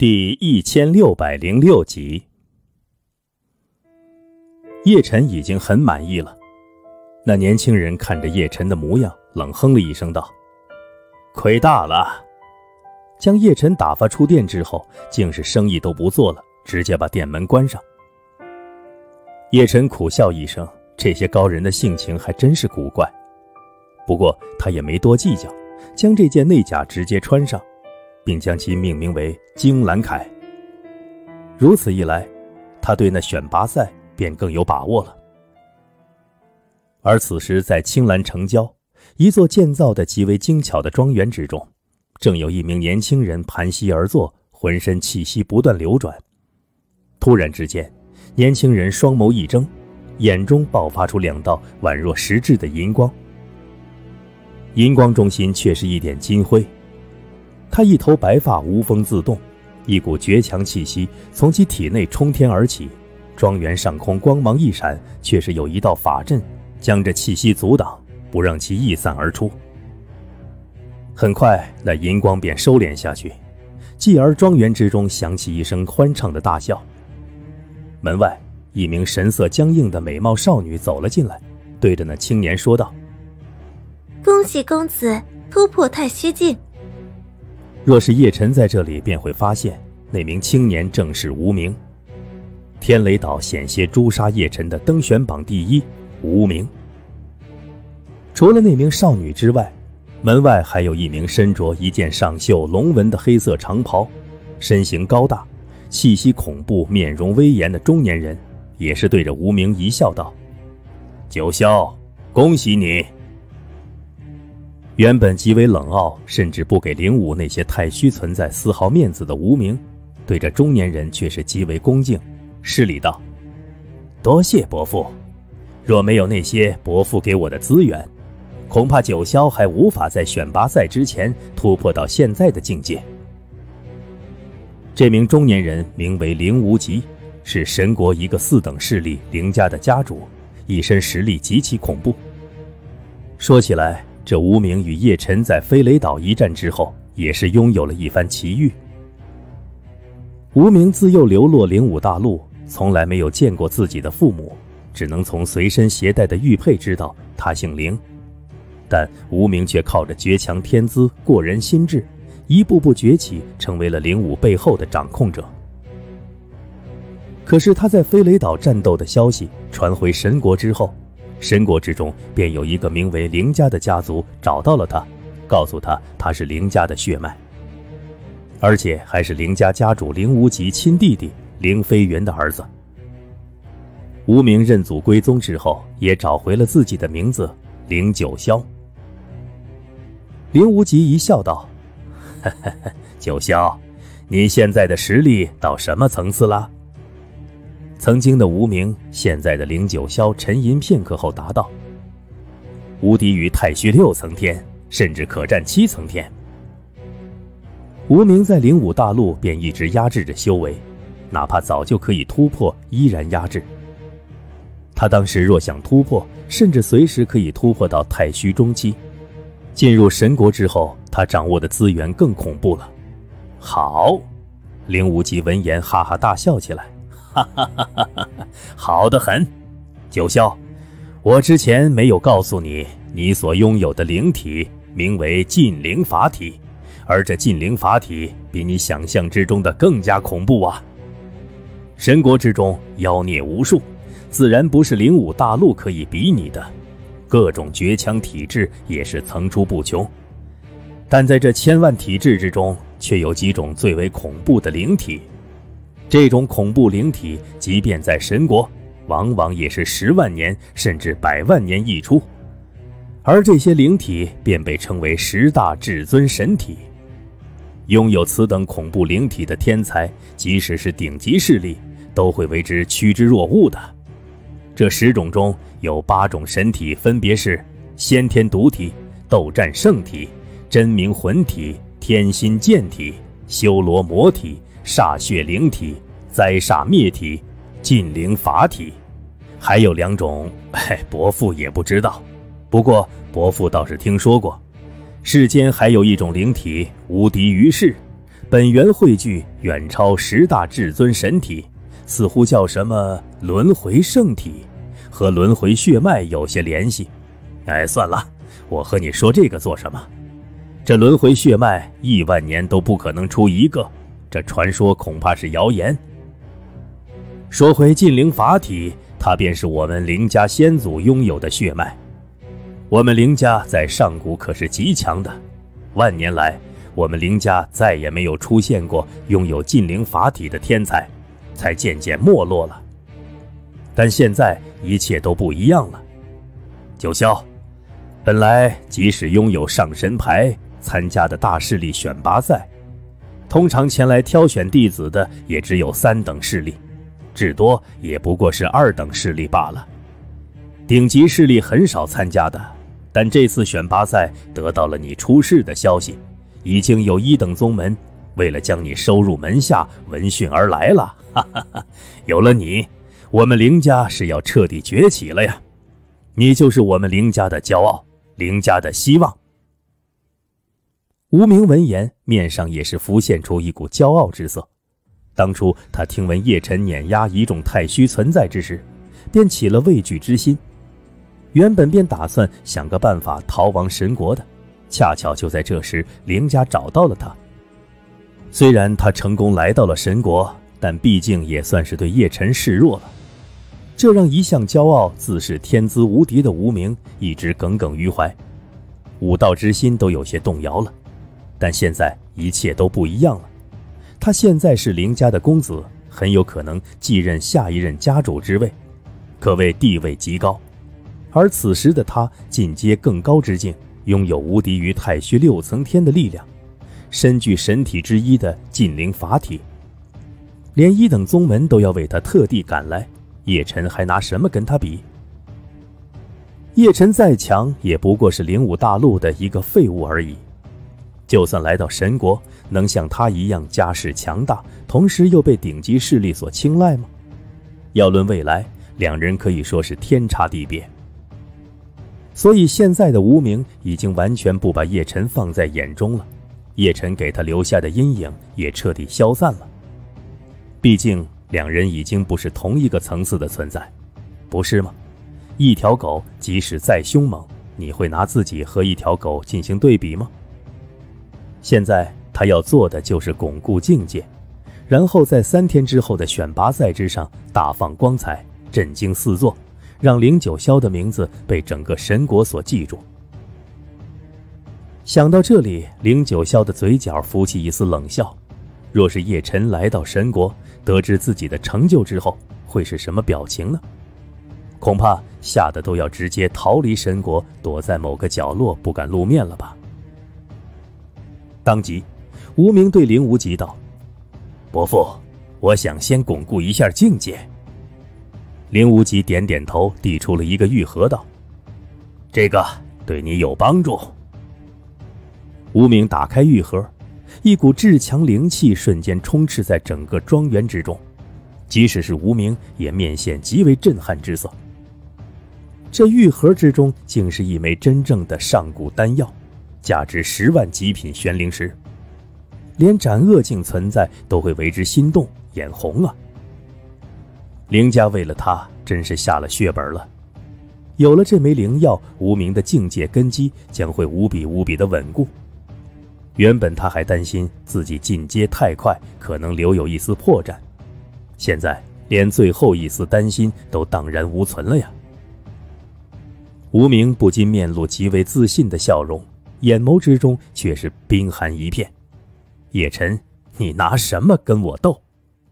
第1606集。叶晨已经很满意了。那年轻人看着叶晨的模样，冷哼了一声道：“亏大了。”将叶晨打发出店之后，竟是生意都不做了，直接把店门关上。叶晨苦笑一声，这些高人的性情还真是古怪。不过他也没多计较，将这件内甲直接穿上，并将其命名为金兰铠。如此一来，他对那选拔赛便更有把握了。而此时在青兰城郊一座建造的极为精巧的庄园之中，正有一名年轻人盘膝而坐，浑身气息不断流转。突然之间，年轻人双眸一睁，眼中爆发出两道宛若实质的银光。银光中心却是一点金辉，他一头白发无风自动，一股绝强气息从其体内冲天而起。庄园上空光芒一闪，却是有一道法阵将这气息阻挡，不让其溢散而出。很快那银光便收敛下去，继而庄园之中响起一声欢畅的大笑。门外一名神色僵硬的美貌少女走了进来，对着那青年说道：“ 恭喜公子突破太虚境。” 若是叶晨在这里，便会发现那名青年正是无名，天雷岛险些诛杀叶晨的登选榜第一无名。除了那名少女之外，门外还有一名身着一件上绣龙纹的黑色长袍，身形高大，气息恐怖，面容威严的中年人，也是对着无名一笑道：“九霄，恭喜你。”原本极为冷傲，甚至不给灵武那些太虚存在丝毫面子的无名，对着中年人却是极为恭敬，施礼道：“多谢伯父，若没有那些伯父给我的资源，恐怕九霄还无法在选拔赛之前突破到现在的境界。”这名中年人名为灵无极，是神国一个4等势力灵家的家主，一身实力极其恐怖。说起来，这无名与叶晨在飞雷岛一战之后，也是拥有了一番奇遇。无名自幼流落灵武大陆，从来没有见过自己的父母，只能从随身携带的玉佩知道他姓灵。但无名却靠着绝强天资、过人心智，一步步崛起，成为了灵武背后的掌控者。可是他在飞雷岛战斗的消息传回神国之后，神国之中便有一个名为灵家的家族找到了他，告诉他是灵家的血脉，而且还是灵家家主灵无极亲弟弟灵飞元的儿子。无名认祖归宗之后，也找回了自己的名字灵九霄。灵无极一笑道：“九霄，你现在的实力到什么层次啦？”曾经的无名，现在的灵九霄沉吟片刻后答道：“无敌于太虚6层天，甚至可战7层天。”无名在灵武大陆便一直压制着修为，哪怕早就可以突破，依然压制。他当时若想突破，甚至随时可以突破到太虚中期。进入神国之后，他掌握的资源更恐怖了。好，灵无极闻言哈哈大笑起来，哈哈哈哈哈，好得很。九霄，我之前没有告诉你，你所拥有的灵体名为禁灵法体，而这禁灵法体比你想象之中的更加恐怖啊！神国之中妖孽无数，自然不是灵武大陆可以比拟的，各种绝强体质也是层出不穷。但在这千万体质之中，却有几种最为恐怖的灵体。这种恐怖灵体，即便在神国，往往也是10万年甚至100万年一出。而这些灵体便被称为10大至尊神体。拥有此等恐怖灵体的天才，即使是顶级势力，都会为之趋之若鹜的。这10种中有8种神体，分别是先天毒体、斗战圣体、真明魂体、天心剑体、修罗魔体、煞血灵体、灾煞灭体、禁灵法体。还有2种，伯父也不知道，不过伯父倒是听说过，世间还有一种灵体无敌于世， 本源汇聚远超10大至尊神体，似乎叫什么轮回圣体，和轮回血脉有些联系。算了，我和你说这个做什么？这轮回血脉1万年都不可能出一个，这传说恐怕是谣言。说回禁灵法体，它便是我们灵家先祖拥有的血脉。我们灵家在上古可是极强的，万年来我们灵家再也没有出现过拥有禁灵法体的天才，才渐渐没落了。但现在一切都不一样了。九霄，本来即使拥有上神牌参加的大势力选拔赛，通常前来挑选弟子的也只有3等势力，至多也不过是2等势力罢了。顶级势力很少参加的，但这次选拔赛得到了你出世的消息，已经有1等宗门为了将你收入门下闻讯而来了。哈哈哈，有了你，我们灵家是要彻底崛起了呀！你就是我们灵家的骄傲，灵家的希望。无名闻言，面上也是浮现出一股骄傲之色。当初他听闻叶辰碾压一众太虚存在之时，便起了畏惧之心。原本便打算想个办法逃亡神国的，恰巧就在这时，灵家找到了他。虽然他成功来到了神国，但毕竟也算是对叶辰示弱了。这让一向骄傲自视天资无敌的无名一直耿耿于怀，武道之心都有些动摇了。但现在一切都不一样了，他现在是灵家的公子，很有可能继任下一任家主之位，可谓地位极高。而此时的他进阶更高之境，拥有无敌于太虚6层天的力量，身具神体之一的禁灵法体，连1等宗门都要为他特地赶来，叶辰还拿什么跟他比？叶辰再强，也不过是灵武大陆的一个废物而已。就算来到神国，能像他一样家世强大，同时又被顶级势力所青睐吗？要论未来，两人可以说是天差地别。所以现在的无名已经完全不把叶辰放在眼中了，叶辰给他留下的阴影也彻底消散了。毕竟两人已经不是同一个层次的存在，不是吗？一条狗即使再凶猛，你会拿自己和一条狗进行对比吗？现在他要做的就是巩固境界，然后在3天之后的选拔赛之上大放光彩，震惊四座，让灵九霄的名字被整个神国所记住。想到这里，灵九霄的嘴角浮起一丝冷笑。若是叶辰来到神国，得知自己的成就之后，会是什么表情呢？恐怕吓得都要直接逃离神国，躲在某个角落不敢露面了吧。当即无名对灵无极道：伯父，我想先巩固一下境界。灵无极点点头，递出了一个玉盒道：这个对你有帮助。无名打开玉盒，一股至强灵气瞬间充斥在整个庄园之中，即使是无名也面现极为震撼之色。这玉盒之中竟是一枚真正的上古丹药，价值10万极品玄灵石，连斩恶境存在都会为之心动眼红啊！灵家为了他真是下了血本了。有了这枚灵药，无名的境界根基将会无比的稳固。原本他还担心自己进阶太快，可能留有一丝破绽，现在连最后一丝担心都荡然无存了呀！无名不禁面露极为自信的笑容，眼眸之中却是冰寒一片。叶辰，你拿什么跟我斗？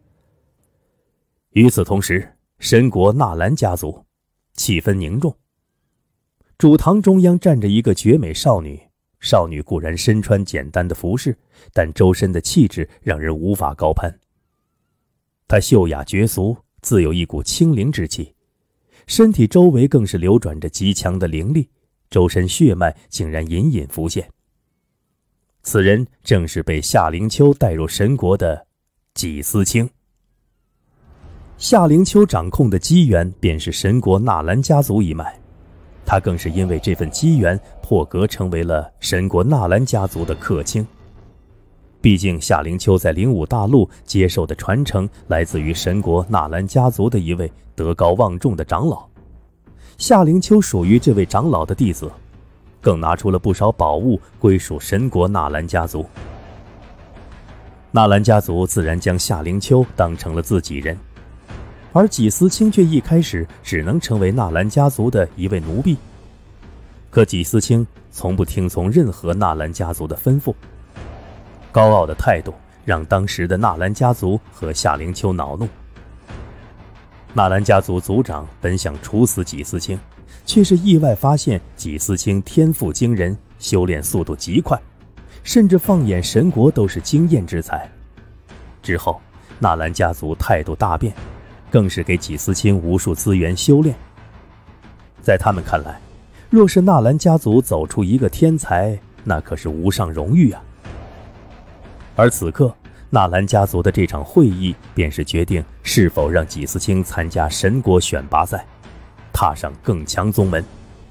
与此同时，神国纳兰家族气氛凝重。主堂中央站着一个绝美少女，少女固然身穿简单的服饰，但周身的气质让人无法高攀。她秀雅绝俗，自有一股清灵之气，身体周围更是流转着极强的灵力，周身血脉竟然隐隐浮现。此人正是被夏灵秋带入神国的纪思清。夏灵秋掌控的机缘便是神国纳兰家族一脉，他更是因为这份机缘破格成为了神国纳兰家族的客卿。 毕竟夏灵丘在灵武大陆接受的传承来自于神国纳兰家族的一位德高望重的长老，夏灵丘属于这位长老的弟子，更拿出了不少宝物归属神国纳兰家族。纳兰家族自然将夏灵丘当成了自己人，而纪思清却一开始只能成为纳兰家族的一位奴婢。可纪思清从不听从任何纳兰家族的吩咐，高傲的态度让当时的纳兰家族和夏灵丘恼怒。纳兰家族族长本想处死纪思清，却是意外发现纪思清天赋惊人，修炼速度极快，甚至放眼神国都是惊艳之才。之后纳兰家族态度大变，更是给纪思清无数资源修炼。在他们看来，若是纳兰家族走出一个天才，那可是无上荣誉啊。而此刻纳兰家族的这场会议便是决定是否让纪思清参加神国选拔赛，踏上更强宗门。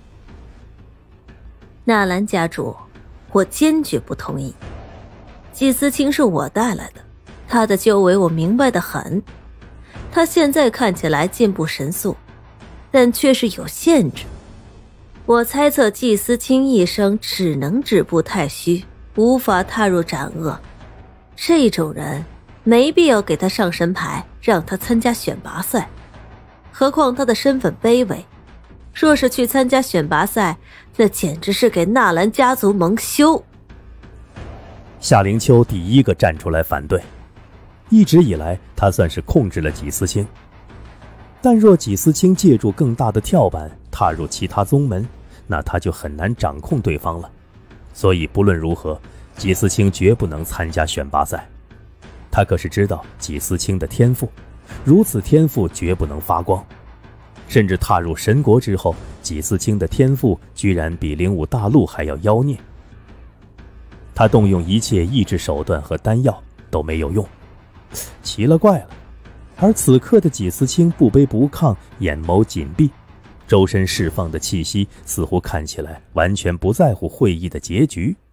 纳兰家主，我坚决不同意。纪思清是我带来的，他的修为我明白得很。他现在看起来进步神速，但却是有限制。我猜测纪思清一生只能止步太虚，无法踏入斩恶。这种人没必要给他上神牌，让他参加选拔赛。何况他的身份卑微，若是去参加选拔赛，那简直是给纳兰家族蒙羞。 夏灵丘第一个站出来反对。一直以来他算是控制了纪思清，但若纪思清借助更大的跳板踏入其他宗门，那他就很难掌控对方了。所以不论如何，纪思清绝不能参加选拔赛。他可是知道纪思清的天赋，如此天赋绝不能发光。甚至踏入神国之后，纪思清的天赋居然比灵武大陆还要妖孽。他动用一切抑制手段和丹药都没有用，奇了怪了。而此刻的纪思清不卑不亢，眼眸紧闭，周身释放的气息似乎看起来完全不在乎会议的结局。